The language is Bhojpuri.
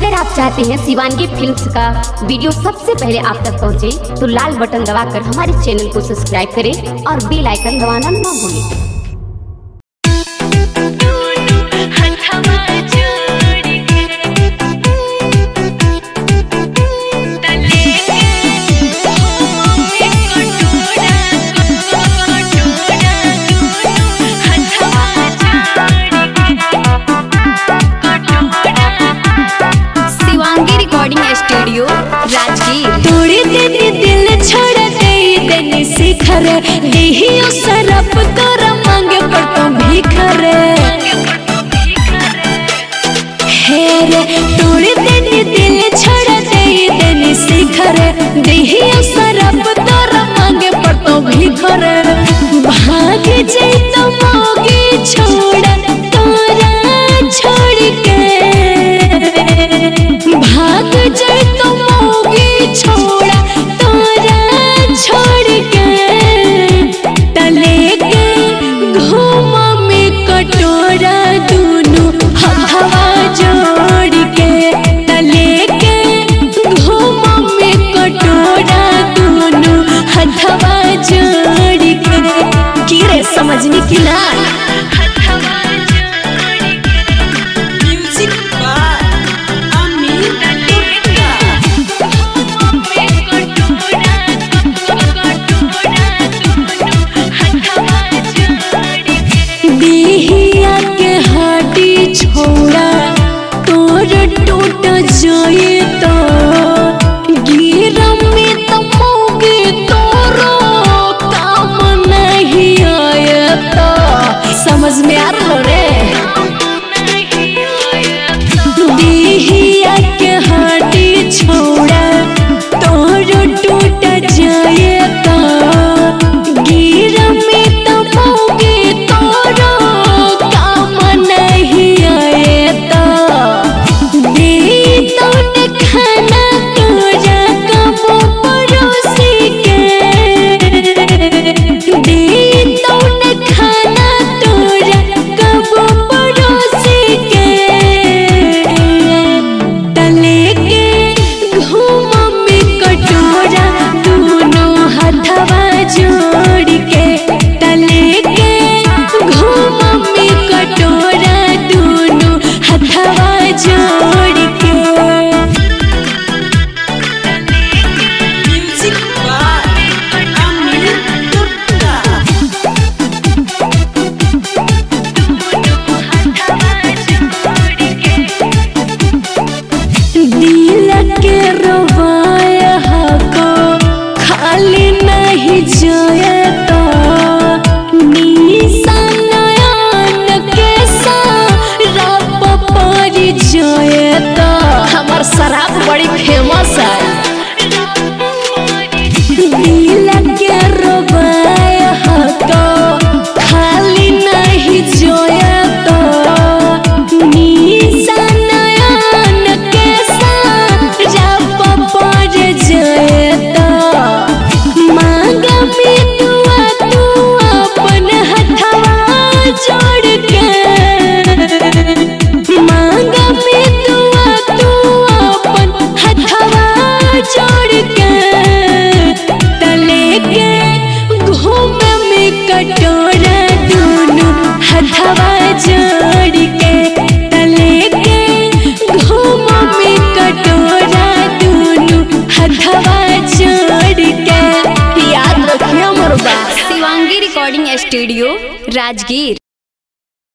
अगर आप चाहते हैं शिवांगी फिल्म्स का वीडियो सबसे पहले आप तक पहुंचे, तो लाल बटन दबाकर हमारे चैनल को सब्सक्राइब करें और बेल आइकन दबाना ना भूलें। स्टूडियो राजगीर। तोड़े देने दिल छोड़ दे देने शिखर देहियो सरप तोरा मांगे पर तुम भीखर हे रे। तोड़े देने दिल छोड़ दे देने शिखर देहियो सरप तोरा मांगे पर तुम भीखर। भाग जाए तो मोगी छोड़ तोरा छोड़ के, भाग जाए तो मोगी छोड़ा तोरा छोड़ के। तले के घूमा में कटोरा दूनु हथवा जोड़ के, तले के घूमा में कटोरा दूनु हथवा जोड़ के। की रे समझनी की ना? छोड़ा तोर टूट जाए तो गिर में तो मोगे तोरो काम नहीं आया तो। समझ में आ रहा रे? देहिया के हाटी छोड़ा तोर टूट जाए तो गिर में तो मोगे तोरो काम नहीं के रवाया को खाली नहीं जाए तो निशान के शराब पड़ी जाए तो। हमार शराब बड़ी फेमस है। दिल के रवाया को खाली नहीं जाए तो कटोरा दूनु हथवा जोड़ के, तले के घूमा में कटोरा दूनु हथवा जोड़ के। याद रखिए मोर बात। Shivangi recording studio Rajgir.